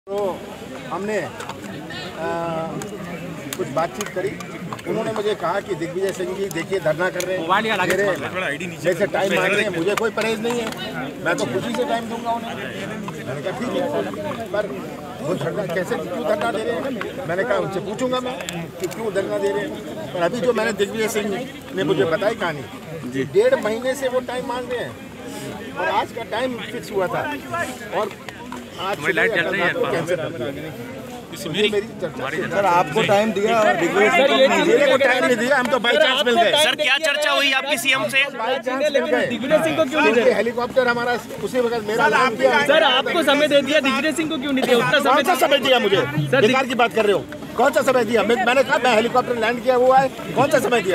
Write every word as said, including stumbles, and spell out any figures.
तो हमने आ, कुछ बातचीत करी। उन्होंने मुझे कहा कि दिग्विजय सिंह जी देखिए धरना कर रहे हैं, मेरे जैसे टाइम मांग रहे हैं, मुझे कोई परहेज नहीं है, मैं तो खुशी से टाइम दूंगा उन्हें। मैंने कहा ठीक है, पर वो धरना कैसे क्यों धरना दे रहे हैं, मैंने कहा उनसे पूछूंगा मैं कि क्यों धरना दे रहे हैं। पर अभी जो मैंने दिग्विजय सिंह ने मुझे बताई कहानी, डेढ़ महीने से वो टाइम मांग रहे हैं और आज का टाइम फिक्स हुआ था और आज सर आपको टाइम दिया और दिग्विजय को टाइम नहीं दिया, हम तो बाई चांस मिल गए। सर क्या चर्चा हुई आपकी सीएम से? दिग्विजय सिंह को क्यों नहीं दिया? हेलीकॉप्टर हमारा उसी वक्त मेरा नाम किया। सर आपको समय दे दिया, दिग्विजय सिंह को क्यों नहीं दिया? उतना कौन सा समय दिया मुझे? बेकार की बात कर रहे हो, कौन सा समय दिया? मैंने कहा मैं हेलीकॉप्टर लैंड किया हुआ है, कौन सा समय दिया?